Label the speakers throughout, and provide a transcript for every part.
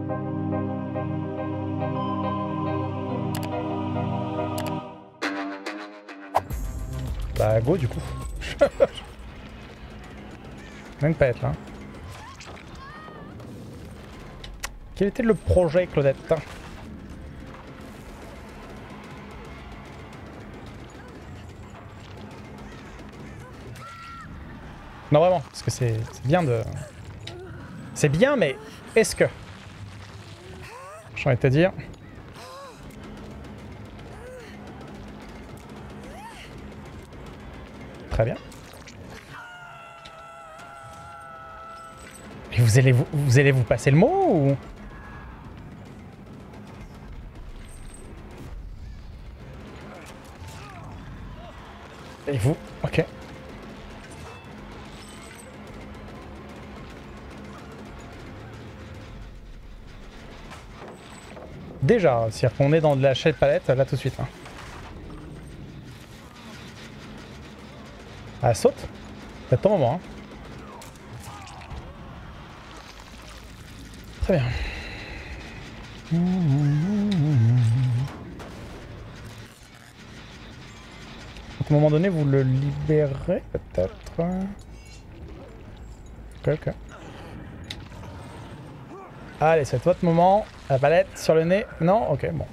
Speaker 1: Bah go du coup. Même pas être là. Quel était le projet, Claudette? Non vraiment, parce que c'est bien de... C'est bien, mais est-ce que... J'ai envie de te dire... Très bien. Et vous allez vous passer le mot ou... Et vous? Ok. Déjà, c'est-à-dire qu'on est dans de la chaîne palette là tout de suite. Hein. Ah, saute. C'est ton moment. Hein. Très bien. À un moment donné, vous le libérez peut-être. Ok. Allez, c'est votre moment. La palette sur le nez. Non? Ok, bon.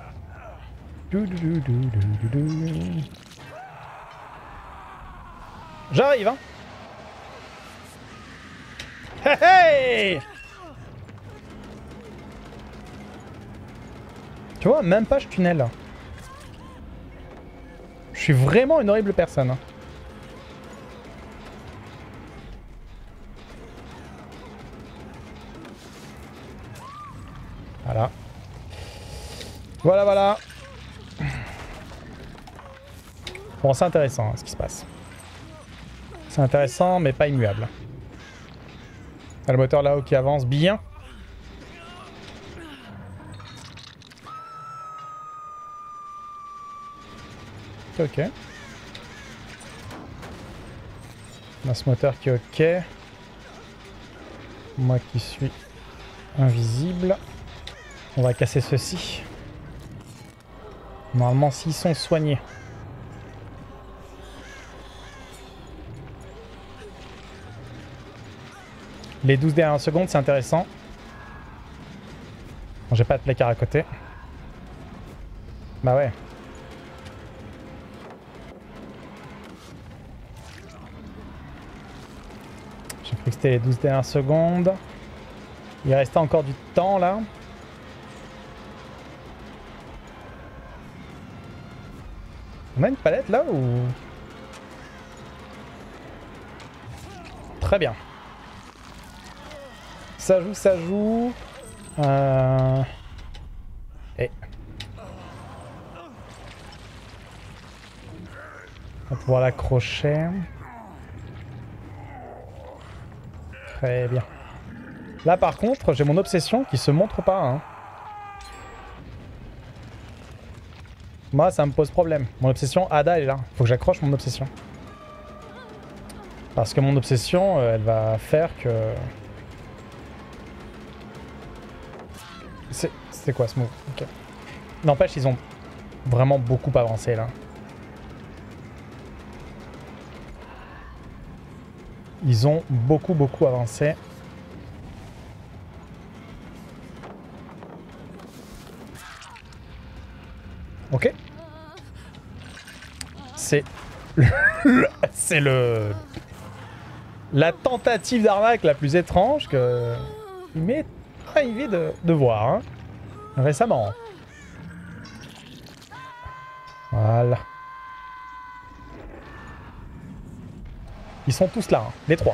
Speaker 1: J'arrive, hein. Hey, hey. Tu vois, même pas je tunnel. Je suis vraiment une horrible personne. Hein. Voilà. Voilà, voilà. Bon, c'est intéressant hein, ce qui se passe. C'est intéressant, mais pas immuable. T'as le moteur là-haut qui avance bien. Ok. On a ce moteur qui est ok. Moi qui suis invisible. On va casser ceci. Normalement, s'ils sont soignés. Les 12 dernières secondes, c'est intéressant. Bon, j'ai pas de placard à côté. Bah ouais. J'ai cru que c'était les 12 dernières secondes. Il restait encore du temps là. On a une palette là ou... Très bien. Ça joue, ça joue. Et... On va pouvoir l'accrocher. Très bien. Là par contre, j'ai mon obsession qui se montre pas. Hein. Moi, ça me pose problème. Mon obsession, Ada, elle est là. Faut que j'accroche mon obsession. Parce que mon obsession, elle va faire que... C'est quoi ce mot? Okay. N'empêche, ils ont vraiment beaucoup avancé là. Ils ont beaucoup avancé. Ok. C'est... C'est le... La tentative d'arnaque la plus étrange que... Il m'est arrivé de voir. Hein. Récemment. Voilà. Ils sont tous là, hein, les trois.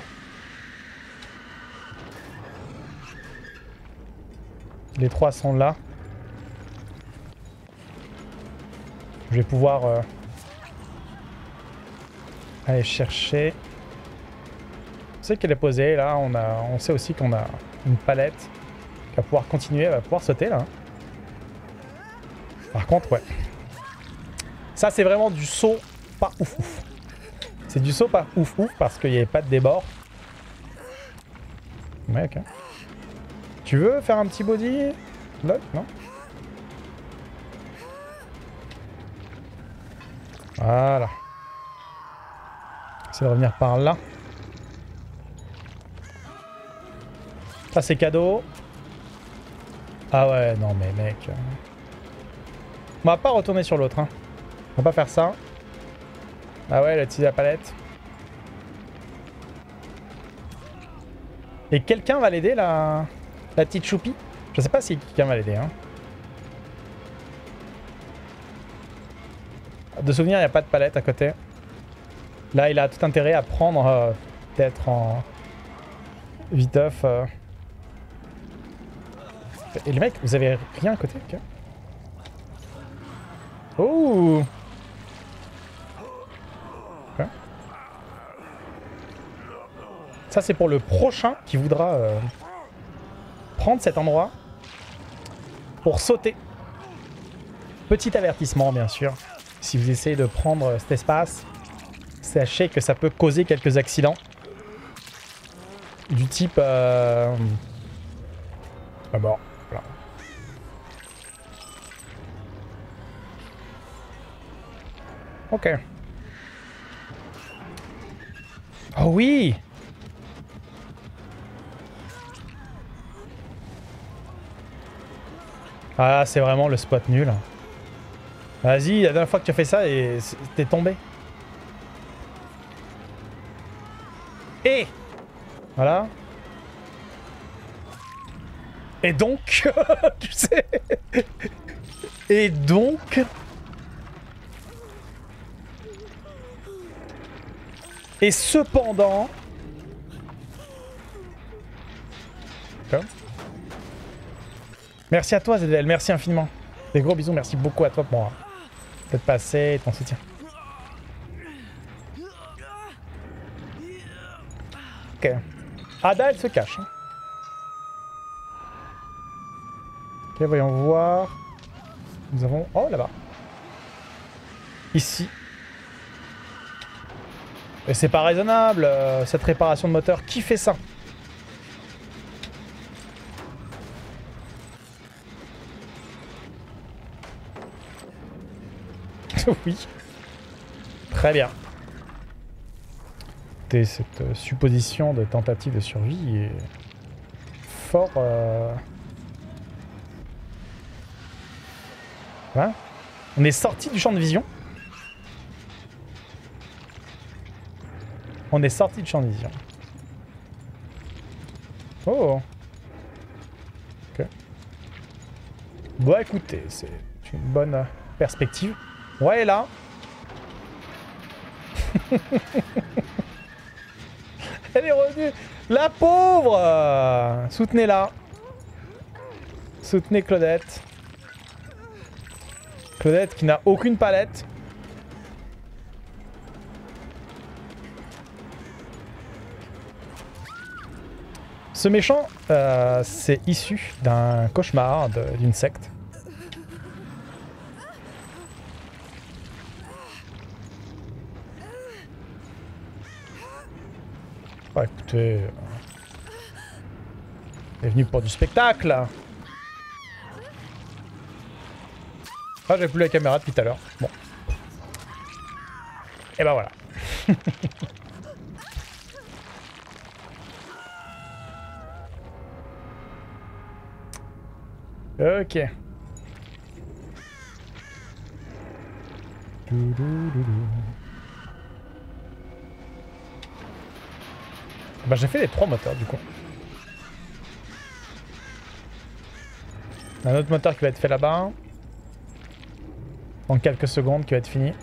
Speaker 1: Les trois sont là. Je vais pouvoir aller chercher. On sait qu'elle est posée là. On sait aussi qu'on a une palette qui va pouvoir continuer, elle va pouvoir sauter là. Par contre, ouais. Ça, c'est vraiment du saut pas ouf ouf. C'est du saut pas ouf ouf parce qu'il n'y avait pas de débord. Ouais, ok. Tu veux faire un petit body? Lock, non? Voilà. C'est de revenir par là. Ça c'est cadeau. Ah ouais, non mais mec. On va pas retourner sur l'autre. Hein. On va pas faire ça. Ah ouais, elle a utilisé la palette. Et quelqu'un va l'aider, la petite choupie? Je sais pas si quelqu'un va l'aider. Hein. De souvenir, il n'y a pas de palette à côté. Là, il a tout intérêt à prendre peut-être en viteuf. Et les mecs, vous avez rien à côté? Okay. Oh! Okay. Ça, c'est pour le prochain qui voudra prendre cet endroit pour sauter. Petit avertissement, bien sûr. Si vous essayez de prendre cet espace, sachez que ça peut causer quelques accidents. Du type... Ah bon, voilà. Ok. Oh oui! Ah, c'est vraiment le spot nul. Vas-y, la dernière fois que tu as fait ça, et t'es tombé. Et voilà. Et donc, tu sais. Et donc. Et cependant. Okay. Merci à toi ZDL, merci infiniment. Des gros bisous, merci beaucoup à toi pour moi. D'être passé et ton soutien. Ok. Ada, elle se cache. Ok, voyons voir. Nous avons... Oh, là-bas. Ici. Et c'est pas raisonnable, cette réparation de moteur. Qui fait ça? Oui. Très bien. Et cette supposition de tentative de survie est fort... Hein? On est sorti du champ de vision. On est sorti du champ de vision. Oh. Ok. Bon, écoutez, c'est une bonne perspective. Ouais, là. Elle est revenue. La pauvre. Soutenez-la. Soutenez Claudette. Claudette qui n'a aucune palette. Ce méchant, c'est issu d'un cauchemar d'une secte. Bah écoutez... il est venu pour du spectacle. Ah, j'ai plus la caméra depuis tout à l'heure. Bon. Et bah voilà. Ok. Bah j'ai fait les 3 moteurs du coup. Un autre moteur qui va être fait là-bas. En quelques secondes qui va être fini.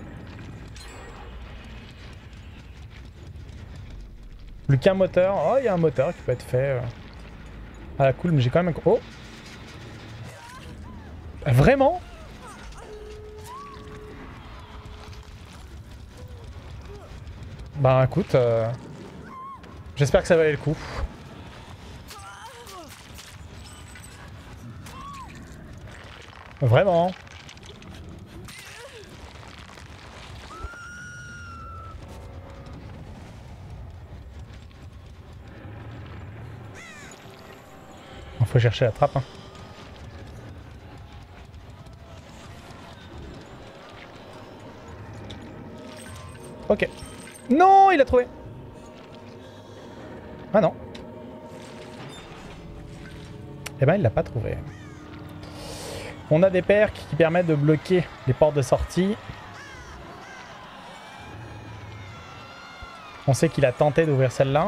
Speaker 1: Plus qu'un moteur. Oh, il y a un moteur qui peut être fait. Ah cool, mais j'ai quand même un... Oh! Vraiment? Bah écoute, j'espère que ça valait le coup. Vraiment. Faut chercher la trappe. Hein. Ok. Non, il a trouvé. Ah non. Eh ben, il l'a pas trouvé. On a des perks qui permettent de bloquer les portes de sortie. On sait qu'il a tenté d'ouvrir celle-là.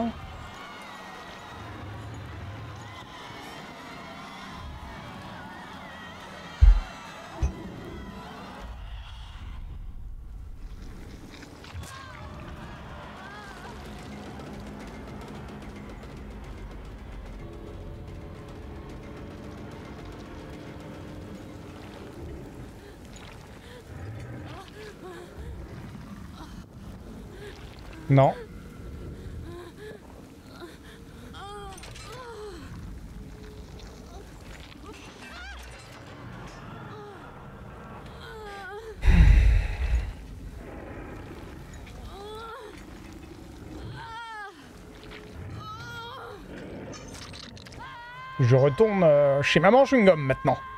Speaker 1: Non. Je retourne chez Maman Chewing-Gum maintenant.